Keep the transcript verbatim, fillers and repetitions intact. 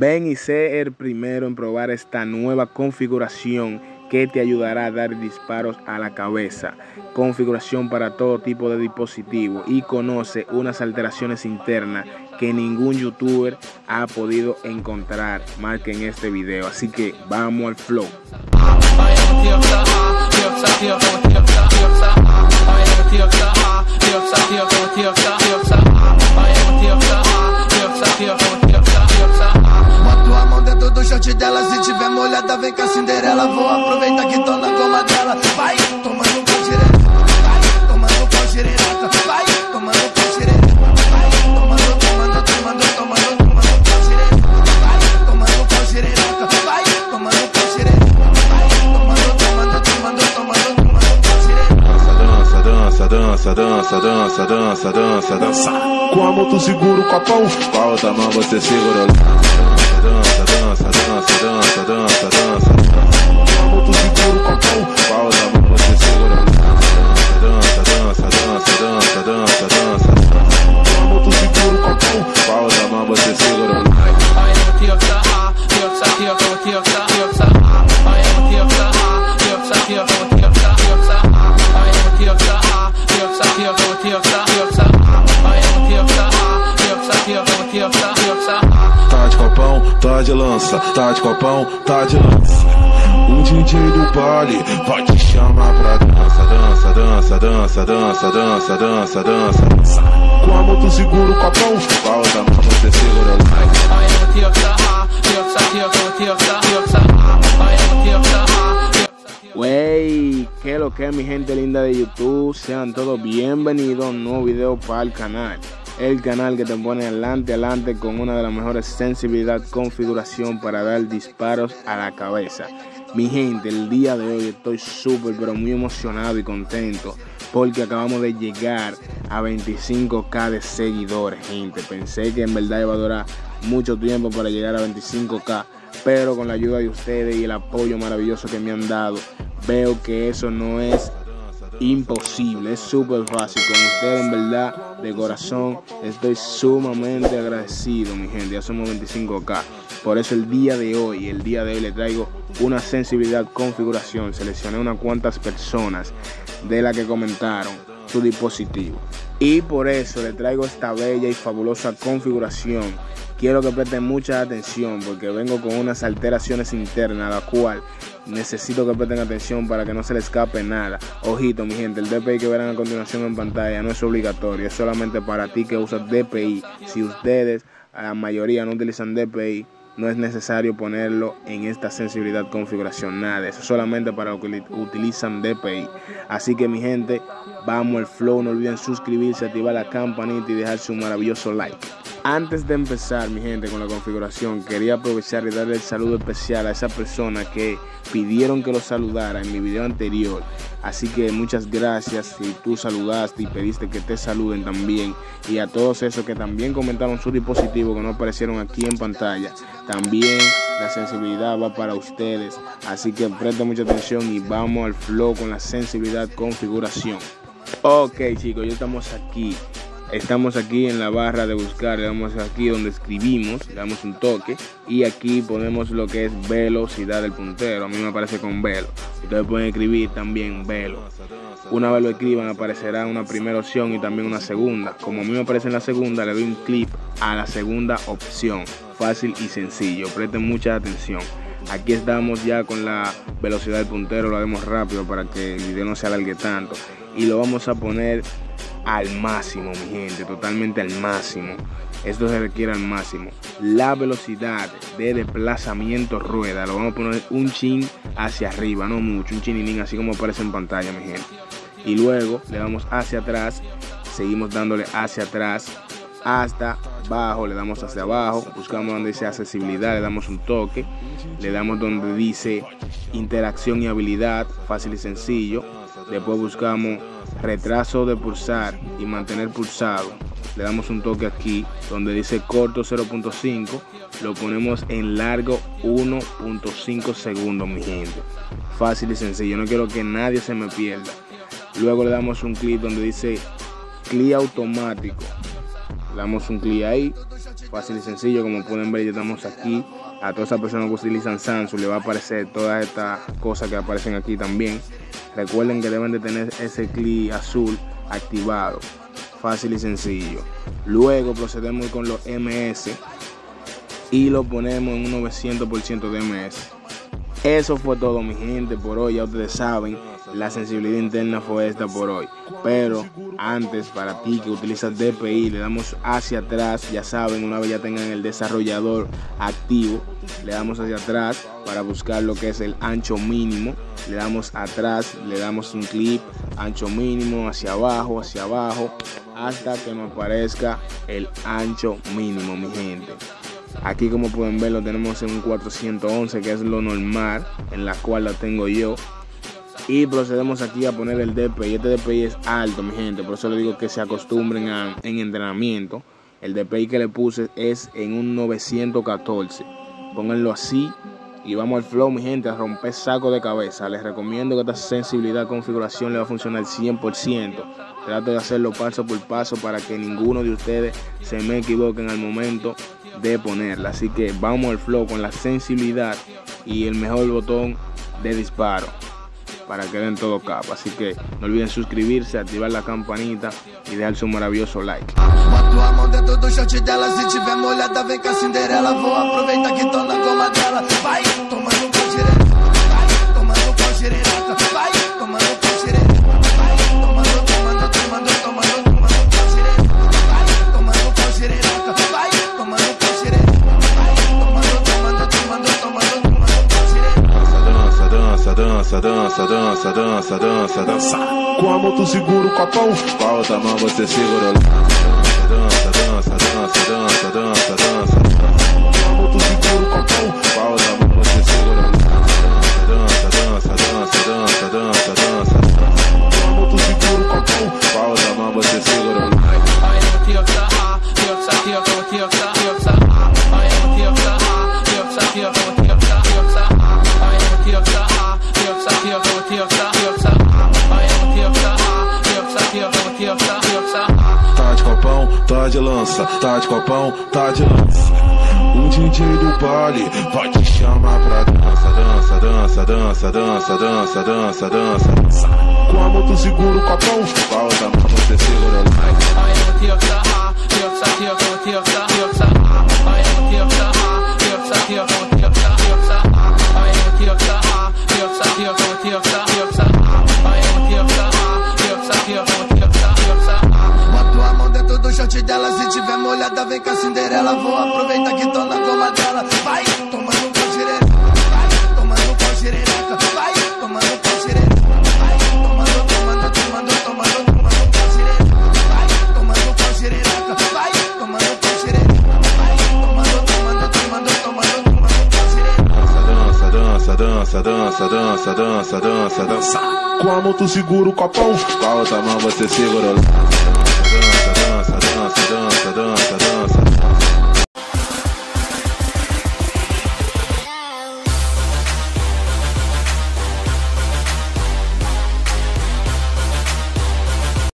Ven y sé el primero en probar esta nueva configuración que te ayudará a dar disparos a la cabeza. Configuración para todo tipo de dispositivo y conoce unas alteraciones internas que ningún youtuber ha podido encontrar más que en este video. Así que vamos al flow. Boto a mão dentro do short dela, se tiver molhada vem com a Cinderela. Vou aproveitar que tô na goma dela. Vai, tomando pau direto. Vai, tomando pau direto. Vai, tomando pau direto. Vai, tomando, tomando, tomando, tomando, tomando pau direto. Vai, tomando pau direto. Vai, tomando pau direto. Vai, tomando, tomando, tomando, tomando, tomando pau direto. Dança, dança, dança, dança, dança, dança, dança. Com a mão tu segura o copão, com a outra mão você segura. Dança, dança, dança, dança, dança, dança. Com a mão tu segura o copão, com a outra mão você segura. Dança, dança, dança, dança, dança, dança. Com a mão tu segura o copão, com a outra mão você segura. Tá de copão, tá de lança, tá de copão, tá de lança. O D J do baile vai te chamar pra dança, dança, dança, dança, dança, dança, dança, dança, dança. Com a mão tu segura o copão, com a outra mão você segura. Wey, que lo que mi gente linda de YouTube, sean todos bienvenidos a un nuevo video para el canal. El canal que te pone adelante, adelante con una de las mejores sensibilidad, configuración para dar disparos a la cabeza. Mi gente, el día de hoy estoy súper pero muy emocionado y contento porque acabamos de llegar a veinticinco K de seguidores, gente. Pensé que en verdad iba a durar mucho tiempo para llegar a veinticinco K, pero con la ayuda de ustedes y el apoyo maravilloso que me han dado, veo que eso no es imposible, es súper fácil. Con ustedes en verdad, de corazón, estoy sumamente agradecido, mi gente. Ya somos veinticinco K. Por eso el día de hoy, el día de hoy les traigo una sensibilidad configuración. Seleccioné unas cuantas personas de las que comentaron su dispositivo. Y por eso les traigo esta bella y fabulosa configuración. Quiero que presten mucha atención porque vengo con unas alteraciones internas, la cual necesito que presten atención para que no se les escape nada. Ojito, mi gente, el D P I que verán a continuación en pantalla no es obligatorio, es solamente para ti que usas D P I. Si ustedes, a la mayoría, no utilizan D P I, no es necesario ponerlo en esta sensibilidad configuración, nada. Eso es solamente para los que utilizan D P I. Así que, mi gente, vamos al flow. No olviden suscribirse, activar la campanita y dejar su maravilloso like. Antes de empezar, mi gente, con la configuración, quería aprovechar y darle el saludo especial a esa persona que pidieron que lo saludara en mi video anterior. Así que muchas gracias si tú saludaste y pediste que te saluden también. Y a todos esos que también comentaron su dispositivo que no aparecieron aquí en pantalla. También la sensibilidad va para ustedes. Así que presten mucha atención y vamos al flow con la sensibilidad configuración. Ok, chicos, ya estamos aquí. Estamos aquí en la barra de buscar, le damos aquí donde escribimos, le damos un toque y aquí ponemos lo que es velocidad del puntero. A mí me aparece con velo. Ustedes pueden escribir también velo. Una vez lo escriban aparecerá una primera opción y también una segunda. Como a mí me aparece en la segunda, le doy un clic a la segunda opción. Fácil y sencillo, presten mucha atención. Aquí estamos ya con la velocidad del puntero, lo haremos rápido para que el video no se alargue tanto. Y lo vamos a poner al máximo, mi gente, totalmente al máximo. Esto se requiere al máximo. La velocidad de desplazamiento rueda lo vamos a poner un chin hacia arriba, no mucho, un chininín, así como aparece en pantalla, mi gente. Y luego le damos hacia atrás, seguimos dándole hacia atrás hasta abajo, le damos hacia abajo, buscamos donde dice accesibilidad, le damos un toque, le damos donde dice interacción y habilidad, fácil y sencillo. Después buscamos retraso de pulsar y mantener pulsado, le damos un toque aquí donde dice corto cero punto cinco, lo ponemos en largo uno punto cinco segundos, mi gente. Fácil y sencillo, no quiero que nadie se me pierda. Luego le damos un clic donde dice clic automático, le damos un clic ahí, fácil y sencillo. Como pueden ver, ya estamos aquí. A todas esas personas que utilizan Samsung le va a aparecer todas estas cosas que aparecen aquí también. Recuerden que deben de tener ese clic azul activado. Fácil y sencillo. Luego procedemos con los M S y lo ponemos en un novecientos por ciento de M S. Eso fue todo, mi gente, por hoy. Ya ustedes saben, la sensibilidad interna fue esta por hoy. Pero antes, para ti que utilizas D P I, le damos hacia atrás. Ya saben, una vez ya tengan el desarrollador activo, le damos hacia atrás para buscar lo que es el ancho mínimo. Le damos atrás, le damos un clic, ancho mínimo, hacia abajo, hacia abajo, hasta que nos aparezca el ancho mínimo, mi gente. Aquí, como pueden ver, lo tenemos en un cuatrocientos once, que es lo normal, en la cual la tengo yo. Y procedemos aquí a poner el D P I. Este D P I es alto, mi gente, por eso les digo que se acostumbren a, en entrenamiento. El D P I que le puse es en un novecientos catorce. Pónganlo así y vamos al flow, mi gente, a romper saco de cabeza. Les recomiendo que esta sensibilidad configuración le va a funcionar cien por ciento. Trato de hacerlo paso por paso para que ninguno de ustedes se me equivoquen al momento de ponerla. Así que vamos al flow con la sensibilidad y el mejor botón de disparo para que den todo capa. Así que no olviden suscribirse, activar la campanita y dejar su maravilloso like. Bota a mão dentro do short dela, se tiver molhada vem com a Cinderela. Vou aproveitar que tô na goma dela. Vai tomando pau direto, vai tomando pau direto, vai tomando pau direto, vai tomando, tomando, tomando, tomando, tomando pau direto, vai tomando pau direto, vai tomando pau direto, vai tomando, tomando, tomando, tomando, tomando pau direto. Dança, dança, dança, dança, dança, dança, dança. Com a mão tu segura o copão, com a outra mão você segura o dança, dança, dança, dança, dança, dança. Com a mão tu segura o copão, com a outra mão você segura o dança, dança, dança, dança, dança, dança. Com a mão tu segura o copão, com a outra mão você segura o tá de copão, tá de lança, tá de copão, tá de lança. O D J do baile vai te chamar pra dança, dança, dança, dança, dança, dança, dança, dança, dança. Com a mão tu segura o copão, com a outra mão você segura o Bota a mão dentro do short dela, se tiver molhada vem com a Cinderela. Vou aproveitar que tô na goma dela. Vai tomando pau direto, vai tomando pau direto, vai tomando pau direto, vai tomando, tomando, tomando, tomando, tomando pau direto, vai tomando pau direto, vai tomando pau direto, vai tomando, tomando, tomando, tomando, tomando pau direto. dança, dança, dança, dança, dança, dança, dança. Com a mão tu segura o copão, com a outra mão você segura o